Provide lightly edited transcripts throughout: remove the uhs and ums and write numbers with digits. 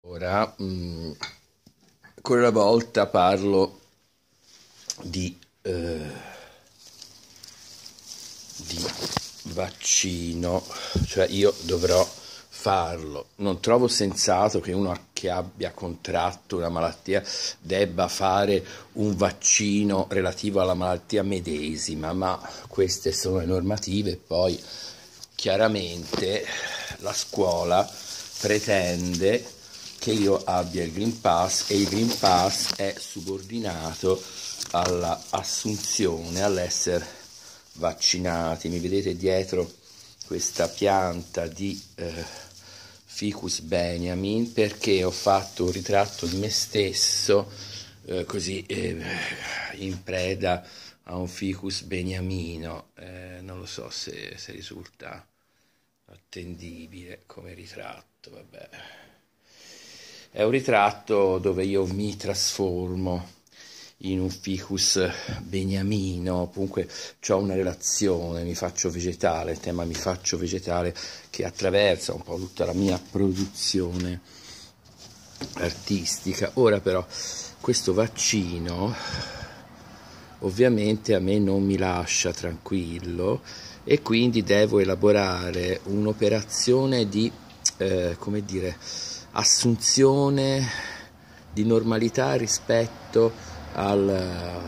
Ora, ancora una volta parlo di vaccino, cioè io dovrò farlo. Non trovo sensato che uno che abbia contratto una malattia debba fare un vaccino relativo alla malattia medesima, ma queste sono le normative. Poi chiaramente la scuola pretende che io abbia il Green Pass e il Green Pass è subordinato alla assunzione, all'essere vaccinati. Mi vedete dietro questa pianta di Ficus Beniamin perché ho fatto un ritratto di me stesso così in preda a un Ficus beniamino. Non lo so se risulta attendibile come ritratto, vabbè. È un ritratto dove io mi trasformo in un ficus beniamino, comunque ho una relazione, mi faccio vegetale, il tema mi faccio vegetale che attraversa un po' tutta la mia produzione artistica. Ora però questo vaccino ovviamente a me non mi lascia tranquillo e quindi devo elaborare un'operazione di, come dire, assunzione di normalità rispetto al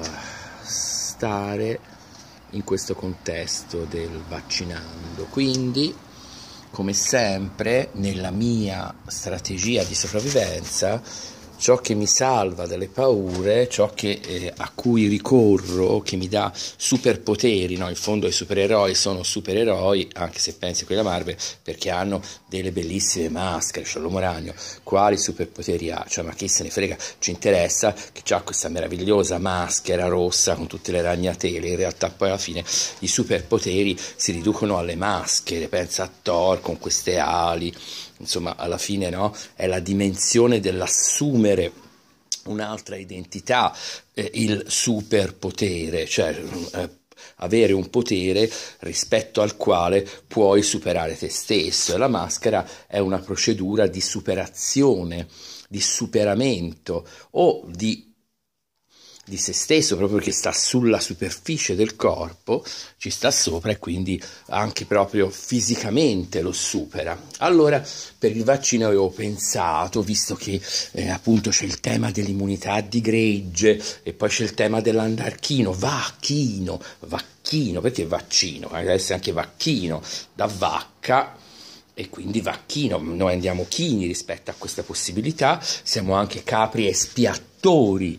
stare in questo contesto del vaccinando. Quindi, come sempre, nella mia strategia di sopravvivenza, ciò che mi salva dalle paure, ciò che, a cui ricorro, che mi dà superpoteri, no? In fondo i supereroi sono supereroi, anche se pensi a quella Marvel, perché hanno delle bellissime maschere, cioè l'uomo ragno, quali superpoteri ha? Cioè, ma chi se ne frega, ci interessa che ha questa meravigliosa maschera rossa con tutte le ragnatele, in realtà poi alla fine i superpoteri si riducono alle maschere, pensa a Thor con queste ali. Insomma, alla fine no, è la dimensione dell'assumere un'altra identità, il superpotere, cioè avere un potere rispetto al quale puoi superare te stesso. E la maschera è una procedura di superazione, di superamento o di se stesso, proprio perché sta sulla superficie del corpo, ci sta sopra e quindi anche proprio fisicamente lo supera. Allora per il vaccino avevo pensato, visto che appunto c'è il tema dell'immunità di gregge e poi c'è il tema dell'andarchino, vacchino, perché vaccino? Deve essere anche vacchino, da vacca, e quindi vacchino, noi andiamo chini rispetto a questa possibilità, siamo anche capri espiatori,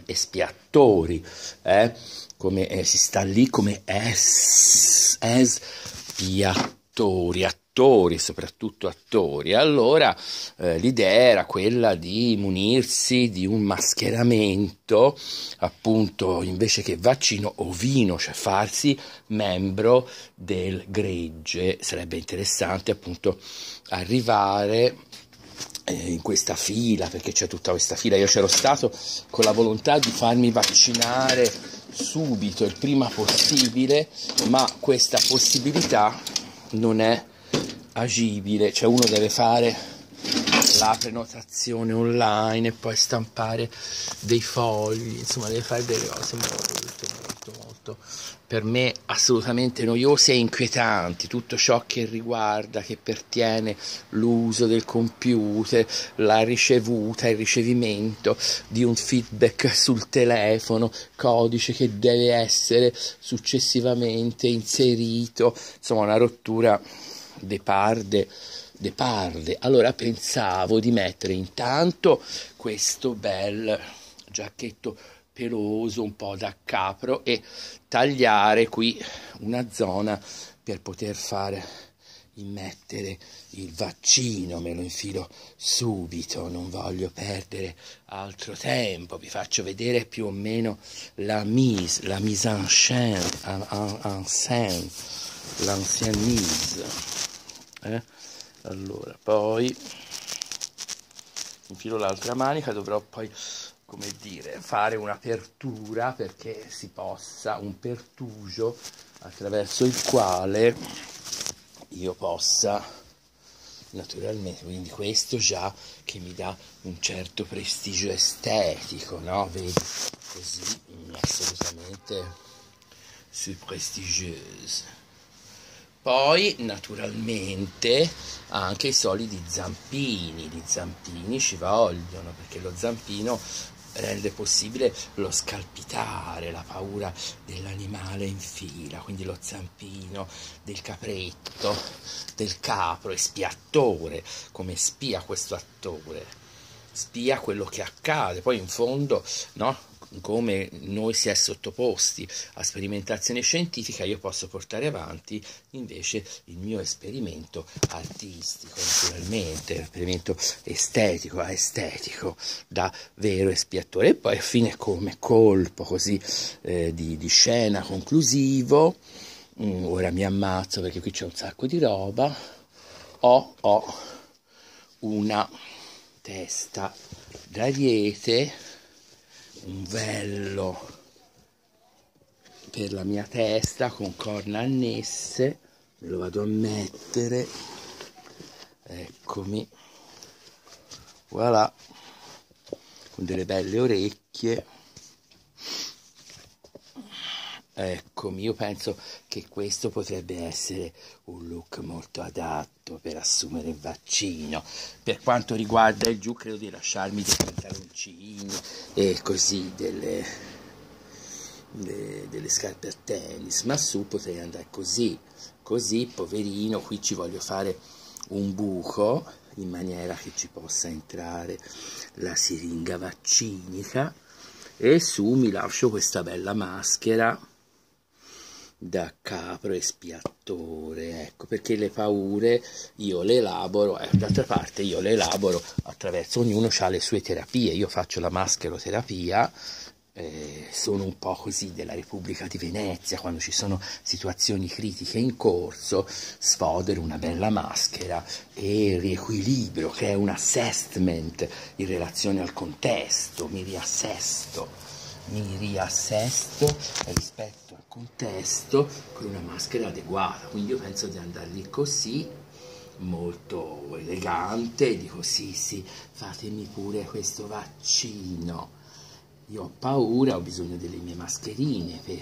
come si sta lì come espiatori, attori, soprattutto attori. Allora l'idea era quella di munirsi di un mascheramento, appunto, invece che vaccino ovino, cioè farsi membro del gregge. Sarebbe interessante appunto arrivare in questa fila, perché c'è tutta questa fila. Io c'ero stato con la volontà di farmi vaccinare subito, il prima possibile, ma questa possibilità non è agibile, cioè uno deve fare la prenotazione online e poi stampare dei fogli, insomma deve fare delle cose molto per me assolutamente noiose e inquietanti. Tutto ciò che riguarda, che pertiene l'uso del computer, la ricevuta, il ricevimento di un feedback sul telefono, codice che deve essere successivamente inserito, insomma una rottura de parde. Allora pensavo di mettere intanto questo bel giacchetto peloso, un po' da capro, e tagliare qui una zona per poter fare immettere il vaccino. Me lo infilo subito, non voglio perdere altro tempo. Vi faccio vedere più o meno la mise en scène, l'ancienne mise. Allora, poi infilo l'altra manica, dovrò poi, come dire, fare un'apertura perché si possa, un pertugio attraverso il quale io possa naturalmente, quindi questo già che mi dà un certo prestigio estetico, no? Vedi, così assolutamente c'est prestigieuse. Poi naturalmente anche i soliti zampini, gli zampini ci vogliono, perché lo zampino rende possibile lo scalpitare, la paura dell'animale in fila, quindi lo zampino del capretto, del capro, espiattore, come spia questo attore, spia quello che accade, poi in fondo, no? Come noi si è sottoposti a sperimentazione scientifica, io posso portare avanti invece il mio esperimento artistico, naturalmente, esperimento estetico, da vero espiatore. E poi a fine, come colpo così di scena conclusivo, ora mi ammazzo perché qui c'è un sacco di roba, ho una testa d'ariete, un vello per la mia testa con corna annesse, me lo vado a mettere, eccomi, voilà, con delle belle orecchie, eccomi. Io penso che questo potrebbe essere un look molto adatto per assumere il vaccino. Per quanto riguarda il giù, credo di lasciarmi dei pantaloncini e così delle scarpe a tennis, ma su potrei andare così, poverino. Qui ci voglio fare un buco in maniera che ci possa entrare la siringa vaccinica, e su mi lascio questa bella maschera da capro espiattore, ecco, perché le paure io le elaboro, d'altra parte io le elaboro attraverso, ognuno ha le sue terapie. Io faccio la mascheroterapia, sono un po' così della Repubblica di Venezia, quando ci sono situazioni critiche in corso sfodero una bella maschera e riequilibrio, che è un assessment in relazione al contesto, mi riassesto rispetto al contesto con una maschera adeguata. Quindi io penso di andare lì così, molto elegante, dico sì, fatemi pure questo vaccino, io ho paura, ho bisogno delle mie mascherine per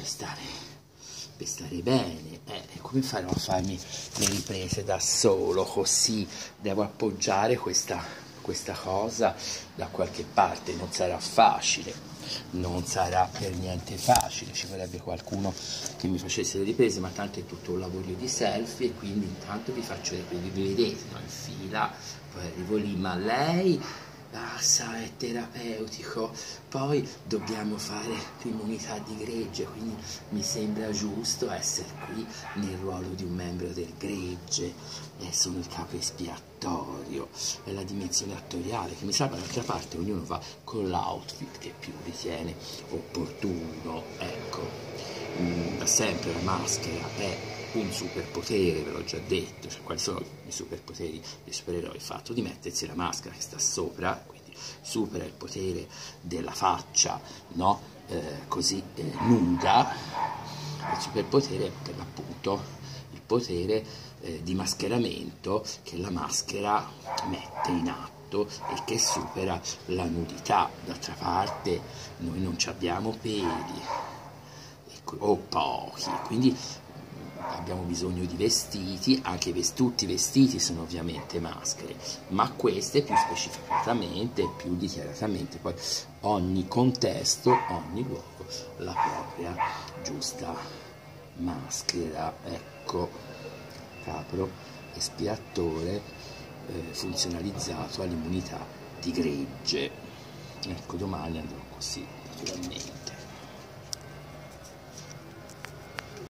stare bene, come farò a farmi le riprese da solo così? Devo appoggiare questa cosa da qualche parte, non sarà facile. Non sarà per niente facile, ci vorrebbe qualcuno che mi facesse le riprese, ma tanto è tutto un lavoro di selfie, e quindi intanto vi faccio le riprese, vi vedete, no? In fila, poi arrivo lì, ma lei sa, è terapeutico, poi dobbiamo fare l'immunità di gregge, quindi mi sembra giusto essere qui nel ruolo di un membro del gregge, sono il capo espiatorio, è la dimensione attoriale che mi sa, dall'altra parte ognuno va con l'outfit che più ritiene opportuno, ecco. Da sempre la maschera è un superpotere, ve l'ho già detto, cioè quali sono i superpoteri dei supereroi? Il fatto di mettersi la maschera che sta sopra, quindi supera il potere della faccia, no? Così nuda. Il superpotere è per l'appunto il potere di mascheramento che la maschera mette in atto e che supera la nudità. D'altra parte noi non abbiamo peli o pochi, quindi abbiamo bisogno di vestiti, anche tutti i vestiti sono ovviamente maschere, ma queste più specificatamente, più dichiaratamente, poi ogni contesto, ogni luogo, la propria giusta maschera, ecco, capro espiatore funzionalizzato all'immunità di gregge. Ecco, domani andrò così, naturalmente.